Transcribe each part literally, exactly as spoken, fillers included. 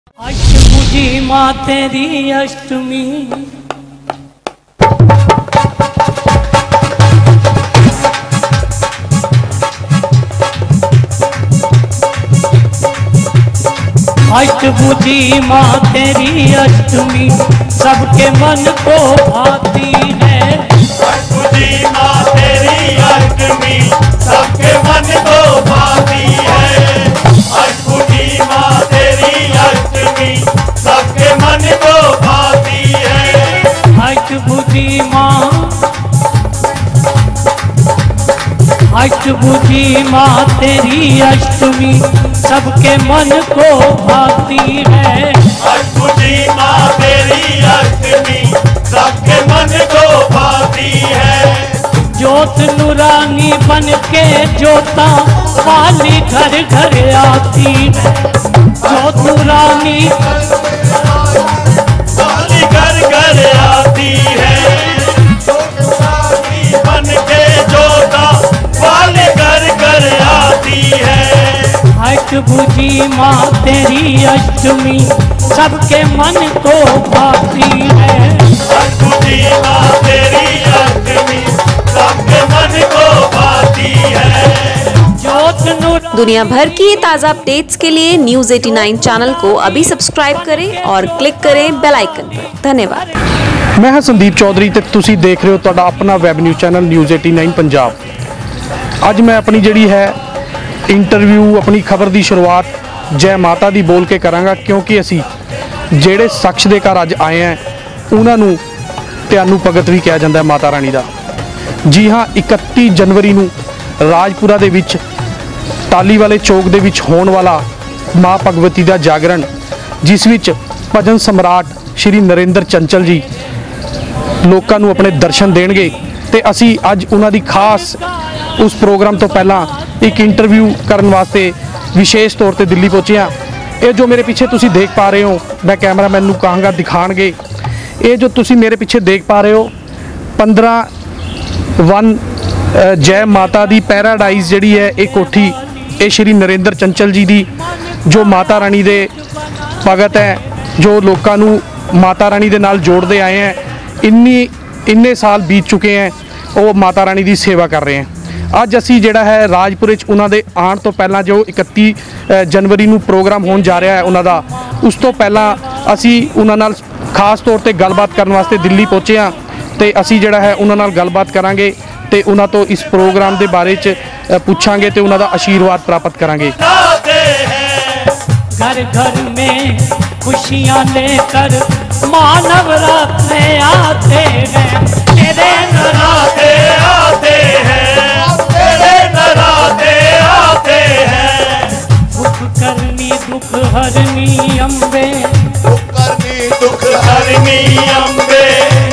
अष्टभुजी माँ तेरी अष्टमी अष्टभुजी माँ तेरी अष्टमी सबके मन को भाती है। अष्टभुजी माँ तेरी अष्टमी सबके मन को भाती है। अष्टभुजी माँ तेरी अष्टमी सबके मन को भाती है। अष्टभुजी माँ अष्टभुजी माँ तेरी अष्टमी सबके मन को भाती है। अष्टभुजी माँ तेरी अष्टमी सबके मन को भाती है। ज्योत नूरानी बन के ज्योता वाली घर घर आती है। ज्योत नूरानी वाली घर घर आती है। बन के ज्योता वाली घर घर आती है। अष्टभुजी माँ तेरी अष्टमी सबके मन को भाती है। अष्टभुजी माँ तेरी अष्टमी सबके मन को भाती है। ज्योत नूर दुनिया भर की ताज़ा अपडेट्स के लिए न्यूज़ नवासी चैनल को अभी सब्सक्राइब करें और क्लिक करें बेल आइकन पर। धन्यवाद। मैं हाँ संदीप चौधरी ते तुसी देख रहे हो तुहाडा अपना वैब न्यूज़ चैनल न्यूज़ नवासी पंजाब। अज मैं अपनी जिहड़ी है इंटरव्यू अपनी खबर की शुरुआत जय माता दी बोल के करांगा, क्योंकि असी जेड़े शख्स दे घर अज आए हैं उन्होंने त्यानू भगत भी कहा जाता है माता रानी का। जी हाँ, इकत्ती जनवरी नू राजपुरा दे विच टाली वाले चौक दे विच होण वाला माँ भगवती का जागरण, जिस विच भजन सम्राट श्री नरेंद्र चंचल जी लोगों को अपने दर्शन देणगे ते असी अज उन्हां दी खास उस प्रोग्राम तो पहला एक इंटरव्यू करने वास्ते विशेष तौर पर दिल्ली पहुँचे हैं। ये जो मेरे पीछे तुसी देख पा रहे हो, मैं कैमरामैन नू कहांगा दिखाणगे, ये जो तुसी मेरे पीछे देख पा रहे हो पंद्रह वन जय माता दी पैराडाइज जिहड़ी है ये कोठी, ये श्री नरेंद्र चंचल जी दी जो माता रानी दे भगत है, जो लोगों नू माता रानी दे नाल जोड़ते आए हैं। इन्नी इन्ने साल बीत चुके हैं, वो माता रानी की सेवा कर रहे हैं। अज असी जिहड़ा है राजपुरे च उन्हां दे आउण तो पहला जो इकत्ती जनवरी नू प्रोग्राम होण जा रहा है उन्हां दा, उस तो पहला असी उन्हां नाल खास तौर पर गलबात करने वास्ते दिल्ली पहुँचे हाँ ते असी जिहड़ा है उन्हां नाल गलबात करांगे ते उन्हां तो इस प्रोग्राम के बारे च पुछांगे ते उन्हां दा आशीर्वाद प्राप्त करांगे। घर घर में खुशियाँ लेकर मानव राते आते हैं। तेरे नराते आते हैं, तेरे नराते आते हैं। दुख करनी दुख हरनी अम्बे, दुख करनी दुख हरनी अम्बे।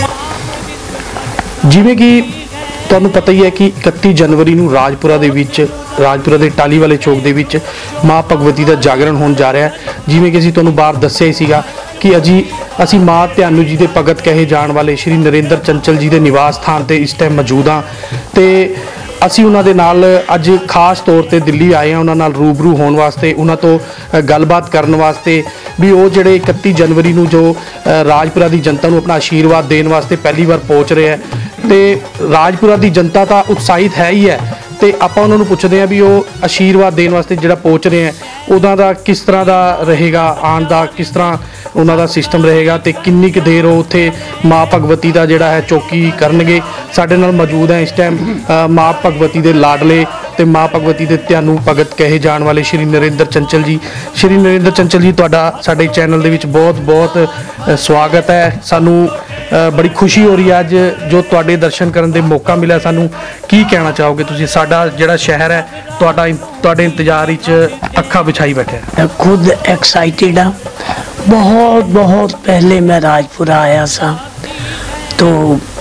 जिवें कि तुहानूं पता ही है कि इकत्ती जनवरी नूं राजपुरा दे विच राजपुरा दे टाली वाले चौक दे विच माँ भगवती का जागरण होण जा रहा है। जिवें कि असीं तुहानूं बाहर दस्सिआ ही सीगा कि अजी असी माँ त्यानू जी के भगत कहे जाने वाले श्री नरेंद्र चंचल जी के निवास स्थान पर इस टाइम मौजूद हाँ तो असी उन्हां दे नाल अज खास तौर पर दिल्ली आए हैं उन्हां नाल रूबरू होने वास्ते, उन्हां तो गलबात करने वास्ते भी वो जिहड़े इकत्ती जनवरी नूं जो राजपुरा की जनता नूं अपना आशीर्वाद देने वास्ते पहली बार पहुँच रहे हैं। तो राजपुरा की जनता तो उत्साहित है ही है, तो आपां उन्हां नूं पुछदे हैं भी वो आशीर्वाद देने वास्ते जिहड़ा पहुँच रहे हैं उदा दा किस तरह का रहेगा, आने का किस तरह उन्हों का सिस्टम रहेगा, तो किन्नी क देर वो उत्थे माँ भगवती का जिहड़ा है चौकी करनगे। साडे नाल मौजूद है इस टाइम माँ भगवती के लाडले ते माँ भगवती के त्यानू भगत कहे जाने वाले श्री नरेंद्र चंचल जी। श्री नरेंद्र चंचल जी तुहाडा साडे चैनल दे विच बहुत बहुत स्वागत है। सानू बड़ी खुशी हो रही है अज जो तुहाडे दर्शन करने दे मौका मिला। सानू की कहना चाहोगे तुसीं? साडा जिहड़ा शहर है तुहाडा तुहाडे इंतजार विच अखां बिछाई बैठे। मैं खुद एक्साइटेड हाँ। बहुत बहुत पहले मैं राजपुरा आया सा, तो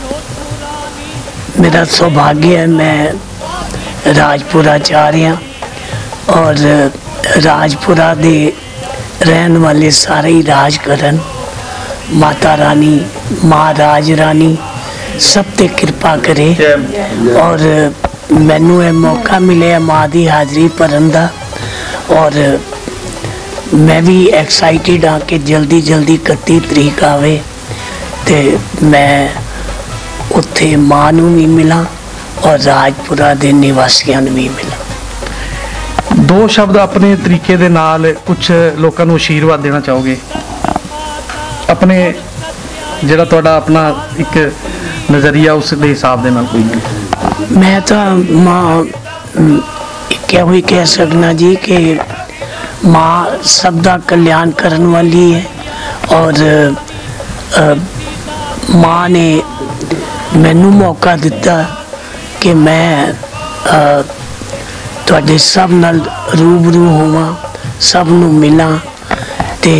मेरा सौभाग्य है मैं राजपुरा जा रहा और राजपुरा दे रहन वाले सारे ही राज करन। माता रानी माँ राज रानी सब ते कृपा करे और मैनू ये मौका मिले माँ की हाजरी भरन दा और मैं भी एक्साइटेड हाँ कि जल्दी जल्दी इकत्ती तरीक आवे ते मैं उत्थे मां नूं भी मिला और राजपुरा दे निवासियों नूं भी मिला। दो शब्द अपने तरीके दे नाल कुछ लोगों को आशीर्वाद देना चाहोगे? अपने ਜਿਹੜਾ ਤੁਹਾਡਾ ਆਪਣਾ ਇੱਕ ਨਜ਼ਰੀਆ ਉਸ ਦੇ ਹਿਸਾਬ ਦੇ ਨਾਲ ਕੋਈ ਨਹੀਂ। मैं तो मां क्या हुई कह सकना जी कि माँ सब दा कल्याण करने वाली है और अ, माँ ने मैनू मौका दिता कि मैं तुहाडे सब नाल रूबरू होवां, सब नूं मिलां ते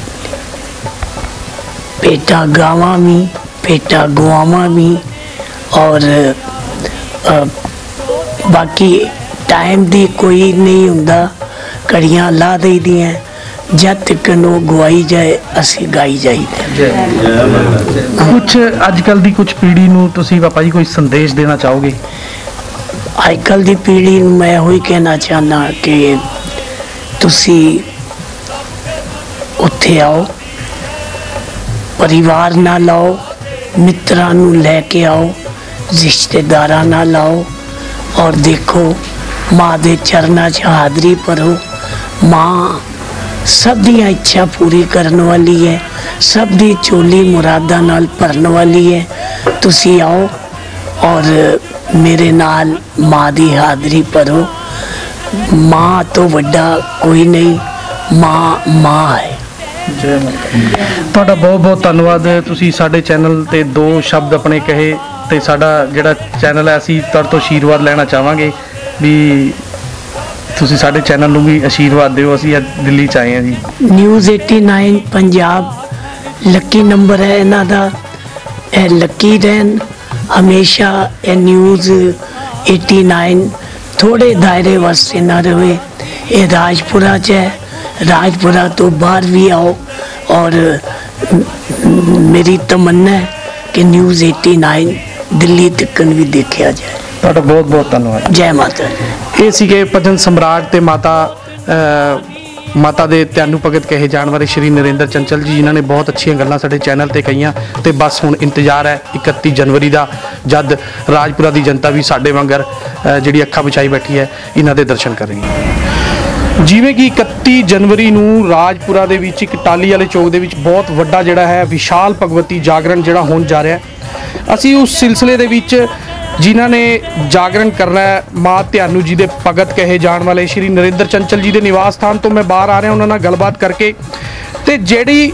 पेटा गावां भी पेटा गुआवां भी और आ, बाकी टाइम दी कोई नहीं हुंदा, कड़ियां ला दी दियां जब तक नो गवाई जाए असी गाई जाइए। कुछ अजकल दी कुछ पीढ़ी नूं तुसीं पापा जी कोई संदेश देना चाहोगे? अजकल दी पीढ़ी नूं मैं वही कहना चाहना कि तुसी उत्थे आओ, परिवार ना लाओ, मित्रां नूं लैके आओ, रिश्तेदारां ना लाओ और देखो माँ दे चरना च हाजरी भरो। माँ सब दी इच्छा पूरी करने वाली है, सब दी चोली मुरादा नाल भरन वाली है। तुसी आओ और मेरे नाल माँ दी हाजरी भरो। माँ तो वड्डा कोई नहीं, माँ माँ है। ਤੁਹਾਡਾ ਬਹੁਤ ਬਹੁਤ ਧੰਨਵਾਦ। ਤੁਸੀਂ ਸਾਡੇ ਚੈਨਲ ਤੇ ਦੋ ਸ਼ਬਦ ਆਪਣੇ ਕਹੇ ਤੇ ਸਾਡਾ ਜਿਹੜਾ ਚੈਨਲ ਹੈ ਅਸੀਂ ਤੁਹਾਡੇ ਤੋਂ ਆਸ਼ੀਰਵਾਦ ਲੈਣਾ ਚਾਹਾਂਗੇ ਵੀ ਤੁਸੀਂ ਸਾਡੇ ਚੈਨਲ ਨੂੰ ਵੀ ਆਸ਼ੀਰਵਾਦ ਦਿਓ। ਅਸੀਂ ਅੱਜ ਦਿੱਲੀ ਚ ਆਏ ਹਾਂ ਜੀ। ਨਿਊਜ਼ ਨਵਾਂ ਪੰਜਾਬ ਲੱਕੀ ਨੰਬਰ ਹੈ ਇਹਨਾਂ ਦਾ, ਇਹ ਲੱਕੀ ਰਹਿਣ ਹਮੇਸ਼ਾ। ਇਹ ਨਿਊਜ਼ ਨਵਾਂ ਥੋੜੇ ਦਾਇਰੇ ਵਾਸਤੇ ਨਾ ਰਹੇ। ਇਹ ਰਾਜਪੁਰਾ ਚ ਹੈ, राजपुरा तो बाहर भी आओ और मेरी तमन्ना है कि न्यूज़ नवां दिल्ली तक भी देखा जाए। ਤੁਹਾਡਾ ਬਹੁਤ ਬਹੁਤ ਧੰਨਵਾਦ। जय माता दी। ਇਹ ਸੀਗੇ ਭਜਨ ਸਮਰਾਟ ਤੇ ਮਾਤਾ ਮਾਤਾ ਦੇ ਧਿਆਨੂ ਭਗਤ ਕਹੇ ਜਾਣ ਵਾਲੇ ਸ਼੍ਰੀ ਨਰਿੰਦਰ ਚੰਚਲ ਜੀ, ਜਿਨ੍ਹਾਂ ਨੇ ਬਹੁਤ ਅੱਛੀਆਂ ਗੱਲਾਂ ਸਾਡੇ ਚੈਨਲ ਤੇ ਕਹੀਆਂ। ਤੇ ਬਸ ਹੁਣ ਇੰਤਜ਼ਾਰ ਹੈ ਇਕੱਤੀ ਜਨਵਰੀ ਦਾ, ਜਦ ਰਾਜਪੁਰਾ ਦੀ ਜਨਤਾ ਵੀ ਸਾਡੇ ਵਾਂਗਰ ਜਿਹੜੀ ਅੱਖਾਂ ਵਿਛਾਈ ਬੈਠੀ ਹੈ ਇਹਨਾਂ ਦੇ ਦਰਸ਼ਨ ਕਰੇਗੀ। ਜਿਵੇਂ ਕਿ ਇਕੱਤੀ ਜਨਵਰੀ ਨੂੰ ਰਾਜਪੁਰਾ ਦੇ ਵਿੱਚ ਇੱਕ ਟਾਲੀ ਵਾਲੇ ਚੌਕ ਦੇ ਵਿੱਚ ਬਹੁਤ ਵੱਡਾ ਜਿਹੜਾ ਹੈ ਵਿਸ਼ਾਲ ਭਗਵਤੀ ਜਾਗਰਣ ਜਿਹੜਾ ਹੋਣ ਜਾ ਰਿਹਾ ਹੈ। ਅਸੀਂ ਉਸ ਸਿਲਸਿਲੇ ਦੇ ਵਿੱਚ ਜਿਨ੍ਹਾਂ ਨੇ ਜਾਗਰਣ ਕਰਨਾ ਹੈ ਮਾਂ ਧਿਆਨੂ ਜੀ ਦੇ ਭਗਤ ਕਹੇ ਜਾਣ ਵਾਲੇ ਸ਼੍ਰੀ ਨਰਿੰਦਰ ਚੰਚਲ ਜੀ ਦੇ ਨਿਵਾਸ ਸਥਾਨ ਤੋਂ ਮੈਂ ਬਾਹਰ ਆ ਰਿਹਾ ਉਹਨਾਂ ਨਾਲ ਗੱਲਬਾਤ ਕਰਕੇ। ਤੇ ਜਿਹੜੀ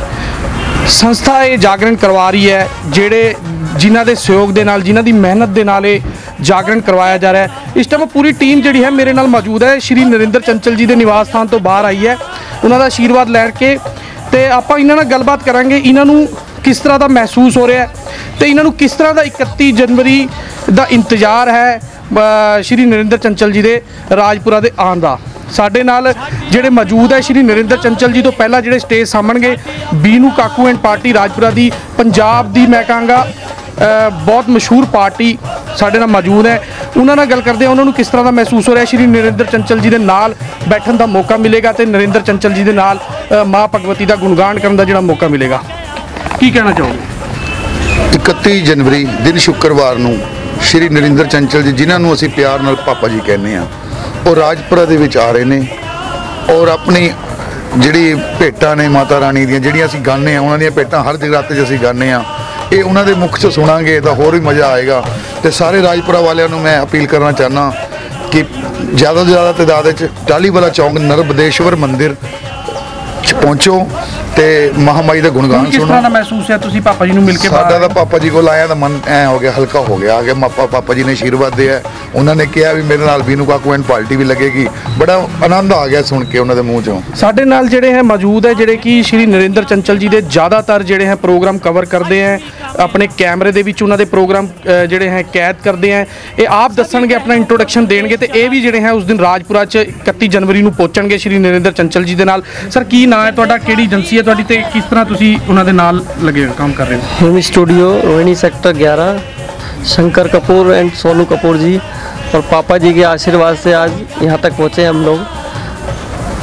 ਸੰਸਥਾ ਇਹ ਜਾਗਰਣ ਕਰਵਾ ਰਹੀ ਹੈ, ਜਿਹੜੇ ਜਿਨ੍ਹਾਂ ਦੇ ਸਹਿਯੋਗ ਦੇ ਨਾਲ, ਜਿਨ੍ਹਾਂ ਦੀ ਮਿਹਨਤ ਦੇ ਨਾਲ ਇਹ ਜਾਗਰਣ ਕਰਵਾਇਆ ਜਾ ਰਿਹਾ ਹੈ। ਇਸ ਟਾਈਮ ਪੂਰੀ ਟੀਮ ਜਿਹੜੀ ਹੈ ਮੇਰੇ ਨਾਲ ਮੌਜੂਦ ਹੈ, ਸ਼੍ਰੀ ਨਰਿੰਦਰ ਚੰਚਲ ਜੀ ਦੇ ਨਿਵਾਸ ਸਥਾਨ ਤੋਂ ਬਾਹਰ ਆਈ ਹੈ ਉਹਨਾਂ ਦਾ ਆਸ਼ੀਰਵਾਦ ਲੈਣ ਕੇ। ਤੇ ਆਪਾਂ ਇਹਨਾਂ ਨਾਲ ਗੱਲਬਾਤ ਕਰਾਂਗੇ ਇਹਨਾਂ ਨੂੰ ਕਿਸ ਤਰ੍ਹਾਂ ਦਾ ਮਹਿਸੂਸ ਹੋ ਰਿਹਾ ਹੈ ਤੇ ਇਹਨਾਂ ਨੂੰ ਕਿਸ ਤਰ੍ਹਾਂ ਦਾ ਇਕੱਤੀ ਜਨਵਰੀ ਦਾ ਇੰਤਜ਼ਾਰ ਹੈ ਸ਼੍ਰੀ ਨਰਿੰਦਰ ਚੰਚਲ ਜੀ ਦੇ ਰਾਜਪੁਰਾ ਦੇ ਆਉਣ ਦਾ। ਸਾਡੇ ਨਾਲ ਜਿਹੜੇ ਮੌਜੂਦ ਹੈ ਸ਼੍ਰੀ ਨਰਿੰਦਰ ਚੰਚਲ ਜੀ ਤੋਂ ਪਹਿਲਾਂ ਜਿਹੜੇ ਸਟੇਜ ਸਾਹਮਣਗੇ ਬੀਨੂ ਕਾਕੂ ਐਂਡ ਪਾਰਟੀ ਰਾਜਪੁਰਾ ਦੀ ਪੰਜਾਬ ਦੀ ਮੈਂ ਕਹਾਂਗਾ ਬਹੁਤ ਮਸ਼ਹੂਰ ਪਾਰਟੀ ਸਾਡੇ ਨਾਲ ਮੌਜੂਦ ਹੈ। ਉਹਨਾਂ ਨਾਲ ਗੱਲ ਕਰਦੇ ਹਾਂ ਉਹਨਾਂ ਨੂੰ ਕਿਸ ਤਰ੍ਹਾਂ ਦਾ ਮਹਿਸੂਸ ਹੋ ਰਿਹਾ ਸ਼੍ਰੀ ਨਰਿੰਦਰ ਚੰਚਲ ਜੀ ਦੇ ਨਾਲ ਬੈਠਣ ਦਾ ਮੌਕਾ ਮਿਲੇਗਾ ਤੇ ਨਰਿੰਦਰ ਚੰਚਲ ਜੀ ਦੇ ਨਾਲ ਮਾਂ ਭਗਵਤੀ ਦਾ ਗੁਣਗਾਨ ਕਰਨ ਦਾ ਜਿਹੜਾ ਮੌਕਾ ਮਿਲੇਗਾ। ਕੀ ਕਹਿਣਾ ਚਾਹੋਗੇ? ਇਕੱਤੀ ਜਨਵਰੀ ਦਿਨ ਸ਼ੁੱਕਰਵਾਰ ਨੂੰ ਸ਼੍ਰੀ ਨਰਿੰਦਰ ਚੰਚਲ ਜੀ, ਜਿਨ੍ਹਾਂ ਨੂੰ ਅਸੀਂ ਪਿਆਰ ਨਾਲ ਪਾਪਾ ਜੀ ਕਹਿੰਦੇ ਹਾਂ, ਉਹ ਰਾਜਪੁਰਾ ਦੇ ਵਿੱਚ ਆ ਰਹੇ ਨੇ ਔਰ ਆਪਣੀ ਜਿਹੜੀ ਭੇਟਾਂ ਨੇ ਮਾਤਾ ਰਾਣੀ ਦੀਆਂ ਜਿਹੜੀਆਂ ਅਸੀਂ ਗਾਉਂਦੇ ਹਾਂ, ਉਹਨਾਂ ਦੀਆਂ ਭੇਟਾਂ ਹਰ ਜਗਰਾਤੇ 'ਚ ਅਸੀਂ ਗਾਉਂਦੇ ਹਾਂ। ਇਹ ਉਹਨਾਂ ਦੇ ਮੁਖ 'ਚ ਸੁਣਾਂਗੇ ਤਾਂ ਹੋਰ ਵੀ ਮਜ਼ਾ ਆਏਗਾ। ਤੇ ਸਾਰੇ ਰਾਜਪੁਰਾ ਵਾਲਿਆਂ ਨੂੰ ਮੈਂ ਅਪੀਲ ਕਰਨਾ ਚਾਹੁੰਦਾ ਕਿ ਜ਼ਿਆਦਾ ਤੋਂ ਜ਼ਿਆਦਾ ਤਾਦਾਦ ਵਿੱਚ ਟਾਹਲੀ ਵਾਲਾ ਚੌਂਕ ਨਰਬਦੇਸ਼ਵਰ ਮੰਦਿਰ 'ਚ ਪਹੁੰਚੋ ਤੇ ਮਹਾਮਾਈ ਦਾ ਗੁਣਗਾਨ ਸੁਣੋ। ਕਿਸ ਤਰ੍ਹਾਂ ਦਾ ਮਹਿਸੂਸ ਹੈ ਤੁਸੀਂ ਪਾਪਾ ਜੀ ਨੂੰ ਮਿਲ ਕੇ? ਸਾਡਾ ਤਾਂ ਪਾਪਾ ਜੀ ਕੋਲ ਆਇਆ ਤਾਂ ਮਨ ਐ ਹੋ ਗਿਆ, ਹਲਕਾ ਹੋ ਗਿਆ। ਆ ਕੇ ਮਾਪਾ ਪਾਪਾ ਜੀ ਨੇ ਆਸ਼ੀਰਵਾਦ ਦਿਆ। ਉਹਨਾਂ ਨੇ ਕਿਹਾ ਵੀ ਮੇਰੇ ਨਾਲ ਬੀਨੂ ਕਾਕੂ ਐਂਡ ਪਾਰਟੀ ਵੀ ਲੱਗੇਗੀ। ਬੜਾ ਆਨੰਦ ਆ ਗਿਆ ਸੁਣ ਕੇ ਉਹਨਾਂ ਦੇ ਮੂੰਹ ਚੋਂ। ਸਾਡੇ ਨਾਲ ਜਿਹੜੇ ਹੈ ਮੌਜੂਦ ਹੈ ਜਿਹੜੇ ਕਿ ਸ਼੍ਰੀ ਨਰਿੰਦਰ ਚੰਚਲ ਜੀ ਦੇ ਜ਼ਿਆਦਾਤਰ ਜਿਹੜੇ ਹੈ ਪ੍ਰੋਗਰਾਮ ਕਵਰ ਕਰਦੇ ਹੈ, ਆਪਣੇ ਕੈਮਰੇ ਦੇ ਵਿੱਚ ਉਹਨਾਂ ਦੇ ਪ੍ਰੋਗਰਾਮ ਜਿਹੜੇ ਹੈ ਕੈਦ ਕਰਦੇ ਹੈ। ਇਹ ਆਪ ਦੱਸਣਗੇ, ਆਪਣਾ ਇੰਟਰੋਡਕਸ਼ਨ ਦੇਣਗੇ ਤੇ ਇਹ ਵੀ ਜਿਹੜੇ ਹੈ ਉਸ ਦਿਨ ਰਾਜਪੁਰਾ 'ਚ ਇਕੱਤੀ ਜਨਵਰੀ ਨੂੰ ਪਹੁੰਚਣਗੇ ਸ਼੍ਰੀ ਨਰਿੰਦਰ ਚੰਚਲ ਜੀ ਦੇ ਨਾਲ। ਸਰ ਕੀ ਨਾਂ ਹੈ ਤੁਹਾਡਾ, ਕਿਹੜੀ ਏਜੰਸੀ ਹੈ ਤੁਹਾਡੀ ਤੇ ਕਿਸ ਤਰ੍ਹਾਂ ਤੁਸੀਂ ਉਹਨਾਂ ਦੇ ਨਾਲ ਲੱਗੇ काम कर रहे हो? होम स्टूडियो रोहिणी सेक्टर ग्यारह, शंकर कपूर एंड सोनू कपूर जी और पापा जी के आशीर्वाद से आज यहाँ तक पहुँचे हम लोग।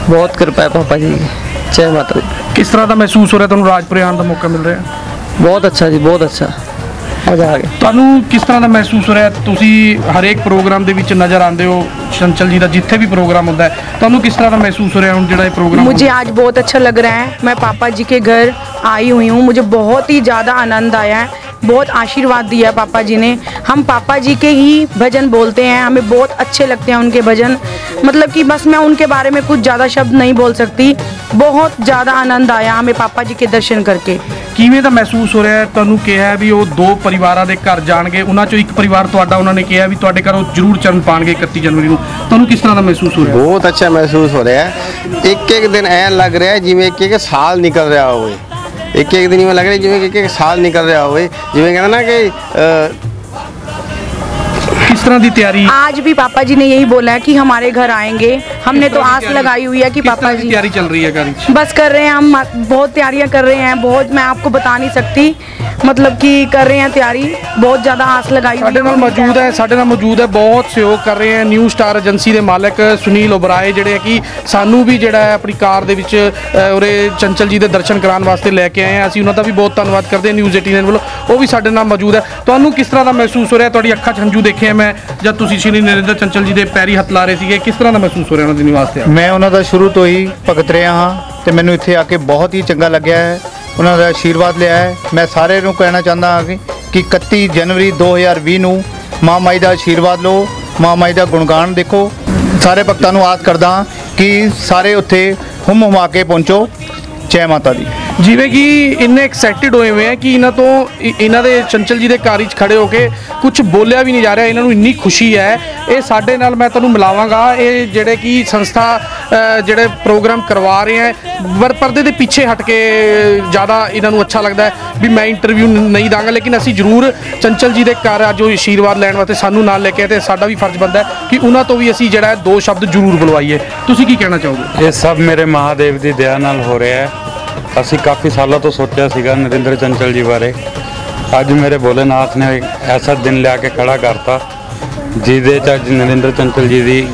बहुत कृपा है पापा जी की। जय माता दी। किस तरह का महसूस हो ਰਿਹਾ ਤੁਹਾਨੂੰ ਰਾਜਪੁਰੇ ਆਉਣ ਦਾ ਮੌਕਾ ਮਿਲ ਰਿਹਾ? बहुत अच्छा जी, बहुत अच्छा, मज़ा आ गया। ਤੁਹਾਨੂੰ ਕਿਸ ਤਰ੍ਹਾਂ ਦਾ ਮਹਿਸੂਸ ਹੋ ਰਿਹਾ? ਤੁਸੀਂ ਹਰੇਕ ਪ੍ਰੋਗਰਾਮ ਦੇ ਵਿੱਚ ਨਜ਼ਰ ਆਉਂਦੇ ਹੋ, चंचल जी का जिथे भी प्रोग्राम होता है, ਤੁਹਾਨੂੰ किस तरह का महसूस हो रहा है जो प्रोग्राम? मुझे आज बहुत अच्छा लग रहा है। मैं पापा जी के घर आई हुई हूँ, मुझे बहुत ही ज़्यादा आनंद आया है, बहुत आशीर्वाद दिया पापा जी ने। हम पापा जी के ही भजन बोलते हैं, हमें बहुत अच्छे लगते हैं उनके भजन। मतलब कि बस मैं उनके बारे में कुछ ज़्यादा शब्द नहीं बोल सकती। बहुत ज़्यादा आनंद आया हमें पापा जी के दर्शन करके। किवें दा महसूस हो रहा है? ਤੁਹਾਨੂੰ ਕਿਹਾ ਵੀ ਉਹ ਦੋ ਪਰਿਵਾਰਾਂ ਦੇ ਘਰ ਜਾਣਗੇ, ਉਹਨਾਂ ਚੋਂ ਇੱਕ ਪਰਿਵਾਰ ਤੁਹਾਡਾ, ਉਹਨਾਂ ਨੇ ਕਿਹਾ ਵੀ ਤੁਹਾਡੇ ਘਰ ਉਹ ਜ਼ਰੂਰ ਚਰਨ ਪਾਣਗੇ इकतीस जनवरी ਨੂੰ। ਤੁਹਾਨੂੰ किस तरह ਦਾ महसूस हो रहा है? बहुत अच्छा महसूस हो रहा है। एक एक दिन ऐ लग रहा है जिवें एक एक साल निकल रहा हो, एक एक दिन में लग रहा है जिवें एक एक साल निकल रहा हो। जिवें कहना ना कि किस तरह की तैयारी? आज भी पापा जी ने यही बोला है कि हमारे घर आएंगे। हमने तो आस लगाई हुई है कि पापा जी। तैयारी चल रही है घर? बस कर रहे हैं हम, बहुत तैयारियां कर रहे हैं, बहुत मैं आपको बता नहीं सकती, मतलब कि कर रहे हैं तैयारी, बहुत ज़्यादा आस लगाई। साडे नाल मौजूद है साडे नाल मौजूद है बहुत सहयोग कर रहे हैं न्यू स्टार एजेंसी के मालिक सुनील ओबराए, जिहड़े कि सानू भी जिहड़ा है अपनी कार दे विच उरे चंचल जी के दर्शन कराने वास्ते लैके आए हैं। असीं उन्हां दा भी बहुत धन्नवाद करते हैं न्यूज़ अठारह वालों, वो भी साडे नाल मौजूद है। तुहानूं किस तरह का महसूस हो रहा है? तुहाडी अखां च हंझू देखे मैं जब तुसीं श्री नरेंद्र चंचल जी के पैरी हत्थ ला रहे थे, किस तरह का महसूस हो रहा है उन्हां दे निवास ते? मैं उन्हां दा शुरू तो ही भगत रहा हाँ, तो मैनूं इत्थे आके बहुत ही चंगा लग्या है, उन्होंने आशीर्वाद लिया है। मैं सारे नूं कहना चाहता हाँ कि इकतीस जनवरी दो हज़ार भी नूं माँ माई का आशीर्वाद लो, माँ माई का गुणगान देखो। सारे भक्तों नूं आस करदा कि सारे उत्थे हुम हुमा के पहुँचो। जय माता दी। जिवें कि इन्ने एक्साइटेड होए हुए हैं कि इन्हां तो इन्हां दे चंचल जी के घर च खड़े होके कुछ बोलिया भी नहीं जा रहा, इन्हां नूं इन्नी खुशी है। ये साडे नाल मैं तुहानूं मिलावांगा, ये जिहड़े कि संस्था जिहड़े प्रोग्राम करवा रहे हैं वर पर्दे दे पीछे हट के ज़्यादा इन्हां नूं अच्छा लगता है भी मैं इंटरव्यू नहीं दांगा, लेकिन असीं जरूर चंचल जी के घर अज आशीर्वाद लैण वास्ते सानूं नाल लेके आए, साडा भी फर्ज बनता है कि उन्हां तो भी असीं जिहड़ा दो शब्द जरूर बुलवाईए। तुसीं की कहना चाहोगे? ये सब मेरे महादेव की दया नाल हो रहा है। ਅਸੀਂ काफ़ी सालों तो सोचा सीगा नरेंद्र चंचल जी बारे, अज मेरे भोलेनाथ ने एक ऐसा दिन लिया के खड़ा करता जिहदे च अज नरेंद्र चंचल जी दी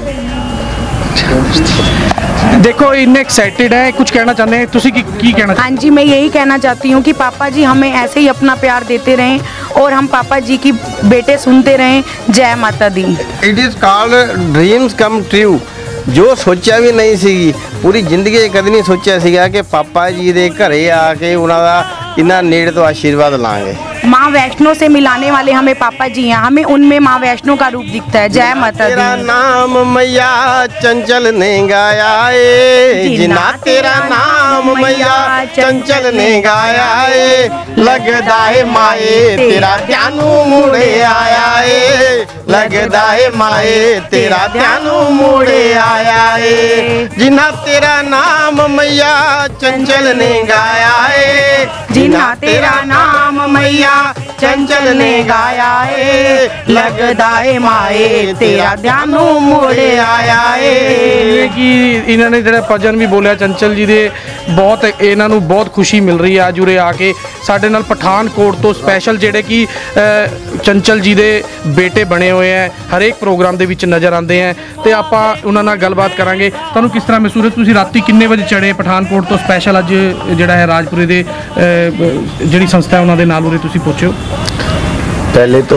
देखो इन्ने एक्साइटेड है, कुछ कहना चाहते हैं, तुसी की, की कहना? हाँ जी, मैं यही कहना चाहती हूँ कि पापा जी हमें ऐसे ही अपना प्यार देते रहें और हम पापा जी की बेटे सुनते रहें। जय माता दी। It is called dreams come true. जो सोचा भी नहीं सी, पूरी जिंदगी कभी नहीं सोचा सीगा कि पापा जी दे घरे आके उन्होंने इन्ना नेड़े तो आशीर्वाद लांगे। माँ वैष्णो से मिलाने वाले हमें पापा जी हैं, हमें उनमें माँ वैष्णो का रूप दिखता है। जय माता दी। तेरा नाम मैया चंचल ने गाया है, जिना तेरा नाम मैया चंचल ने गाया है, लगदा है माए तेरा ध्यानू मुड़े आया है, लगदा है माए तेरा ध्यानू मुड़े आया है, जिना तेरा नाम मैया चंचल ने गाया है, जिना तेरा नाम मैया चंचल ने गाया है, लगदा है माए तेरा ध्यानू मुड़े आया है। कि इन्होंने जो भजन भी बोलिया चंचल जी दे, बहुत इन्हां नूं बहुत खुशी मिल रही है अज उरे आके साडे नाल पठानकोट तो स्पैशल जिहड़े कि चंचल जी दे बेटे बने हुए हैं, हर एक प्रोग्राम दे विच नज़र आते हैं, तो आपां उन्हां नाल गलबात करांगे। तुहानूं किस तरह महसूस है? तुसीं राती किन्ने बजे चढ़े पठानकोट तो स्पैशल अज जिहड़ा है राजपुरे दे जिहड़ी संस्था है उन्हां दे नाल उरे तुसीं पहुंचे हो? पहले तो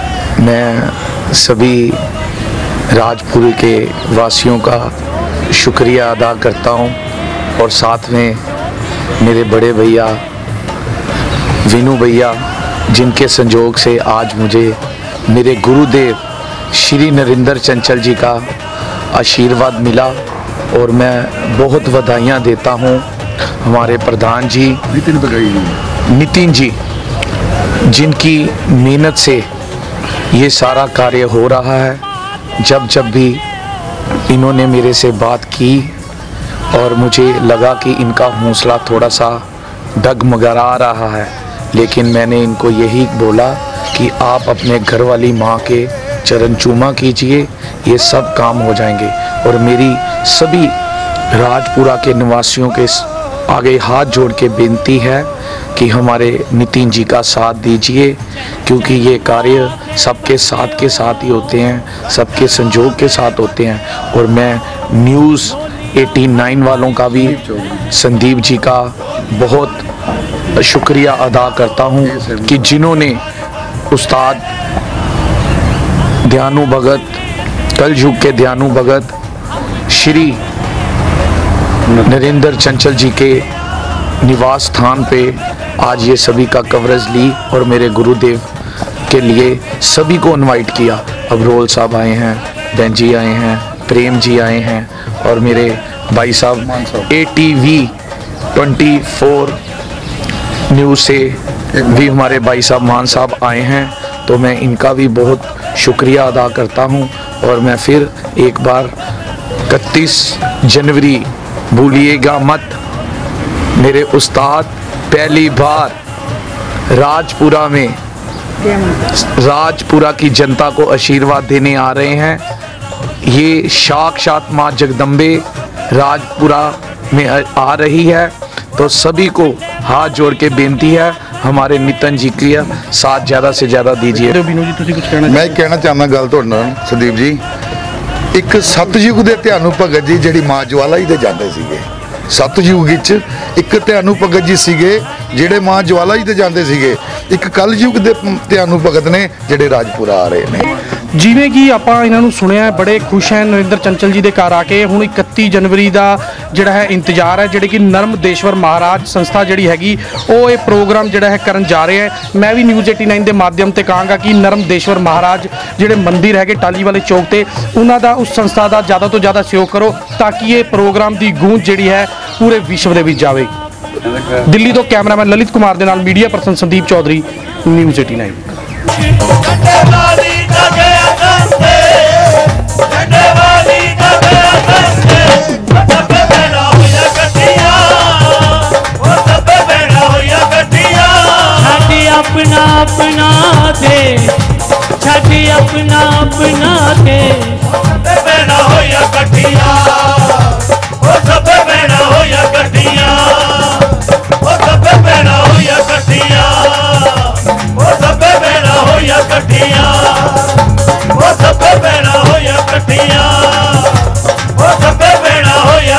मैं सभी राजपुर के वासियों का शुक्रिया अदा करता हूं और साथ में मेरे बड़े भैया विनू भैया, जिनके संजोग से आज मुझे मेरे गुरुदेव श्री नरेंद्र चंचल जी का आशीर्वाद मिला, और मैं बहुत बधाइयाँ देता हूं हमारे प्रधान जी नितिन नितिन जी, जिनकी मेहनत से ये सारा कार्य हो रहा है। जब जब भी इन्होंने मेरे से बात की और मुझे लगा कि इनका हौसला थोड़ा सा डगमगा रहा है, लेकिन मैंने इनको यही बोला कि आप अपने घर वाली माँ के चरण चूमा कीजिए, ये सब काम हो जाएंगे। और मेरी सभी राजपुरा के निवासियों के आगे हाथ जोड़ के बेनती है कि हमारे नितिन जी का साथ दीजिए, क्योंकि ये कार्य सबके साथ के साथ ही होते हैं, सबके संजोग के साथ होते हैं। और मैं न्यूज़ नवासी वालों का भी, संदीप जी का बहुत शुक्रिया अदा करता हूँ कि जिन्होंने उस्ताद दयानु भगत, कल युग के दयानु भगत श्री नरेंद्र चंचल जी के निवास स्थान पे आज ये सभी का कवरेज ली और मेरे गुरुदेव के लिए सभी को इनवाइट किया। अब रोल साहब आए हैं, बहन जी आए हैं, प्रेम जी आए हैं और मेरे भाई साहब A T V twenty four news से भी हमारे भाई साहब मान साहब आए हैं, तो मैं इनका भी बहुत शुक्रिया अदा करता हूं। और मैं फिर एक बार इकतीस जनवरी भूलिएगा मत, मेरे उस्ताद पहली बार राजपुरा में राजपुरा की जनता को आशीर्वाद देने आ रहे हैं। ये साक्षात माँ जगदम्बे राजपुरा में आ रही है, तो सभी को हाथ जोड़ के बेनती है हमारे नितिन जी की साथ ज़्यादा से ज़्यादा दीजिए। मैं कहना चाहना गल तुहाडे नाल संदीप जी, एक सतयुग दे ਧਿਆਨੂ ਭਗਤ जी ਜਿਹੜੀ माँ ज्वाला जी दे ਜਾਂਦੇ ਸੀਗੇ। सतयुग ਵਿੱਚ ਇੱਕ ਧਿਆਨੂ ਭਗਤ ਜੀ ਸੀਗੇ ਜਿਹੜੇ माँ ज्वाला जी दे ਜਾਂਦੇ ਸੀਗੇ, ਇੱਕ ਕਲਯੁਗ ਦੇ ਧਿਆਨੂ ਭਗਤ ਨੇ ਜਿਹੜੇ ਰਾਜਪੁਰਾ ਆ ਰਹੇ ਨੇ। ਜਿਵੇਂ ਕਿ ਆਪਾਂ ਇਹਨਾਂ ਨੂੰ ਸੁਣਿਆ, ਬੜੇ ਖੁਸ਼ ਹੈ ਨਰਿੰਦਰ ਚੰਚਲ ਜੀ ਦੇ ਘਰ ਆ ਕੇ। ਹੁਣ ਇਕੱਤੀ ਜਨਵਰੀ ਦਾ ਜਿਹੜਾ ਹੈ ਇੰਤਜ਼ਾਰ ਹੈ, ਜਿਹੜੇ ਕਿ ਨਰਮਦੇਸ਼ਵਰ ਮਹਾਰਾਜ ਸੰਸਥਾ ਜਿਹੜੀ ਹੈਗੀ ਉਹ ਇਹ ਪ੍ਰੋਗਰਾਮ ਜਿਹੜਾ ਹੈ ਕਰਨ ਜਾ ਰਹੇ ਹੈ। ਮੈਂ ਵੀ ਨਿਊਜ਼ ਨਵਾਸੀ ਦੇ ਮਾਧਿਅਮ ਤੇ ਕਹਾਂਗਾ ਕਿ ਨਰਮਦੇਸ਼ਵਰ ਮਹਾਰਾਜ ਜਿਹੜੇ ਮੰਦਿਰ ਹੈਗੇ ਟਾਲੀ ਵਾਲੇ ਚੌਕ ਤੇ, ਉਹਨਾਂ ਦਾ ਉਸ ਸੰਸਥਾ ਦਾ ਜ਼ਿਆਦਾ ਤੋਂ ਜ਼ਿਆਦਾ ਸਹਿਯੋਗ ਕਰੋ ਤਾਂ ਕਿ ਇਹ ਪ੍ਰੋਗਰਾਮ ਦੀ ਗੂੰਜ ਜਿਹੜੀ ਹੈ ਪੂਰੇ ਵਿਸ਼ਵ ਦੇ ਵਿੱਚ ਜਾਵੇ। ਦਿੱਲੀ ਤੋਂ ਕੈਮਰਾਮੈਨ ਲਲਿਤ ਕੁਮਾਰ ਦੇ ਨਾਲ media person Sandeep Chaudhary, news ਨਵਾਸੀ। अपना अपना दे छाटी अपना अपना दे बहना हो या कटिया, ओ सब बहना हो या कटिया, ओ सब बहना हो या कटिया, ओ सब बहना हो या कटिया, ओ सब बहना हो या कटिया, ओ सब बहना हो या।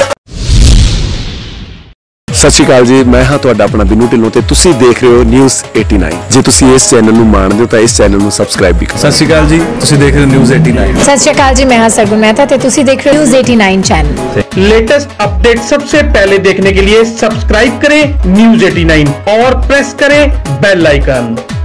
सत श्री अकाल जी, मैं हाँ तुहाडा अपना बिनू ढिल्लों ते तुसी देख रहे हो न्यूज़ नवासी। जे तुसी इस चैनल नूं माणदे हो तां इस चैनल नूं सबसक्राइब भी करो। सत श्री अकाल जी, तुसी देख रहे हो न्यूज़ नवासी। सत श्री अकाल जी, मैं हाँ सरगुण मेहता ते तुसी देख रहे हो न्यूज़ नवासी चैनल। लेटेस्ट अपडेट सबसे पहले देखने के लिए सब्सक्राइब करें न्यूज़ नवासी और प्रेस करें बेल आइकन।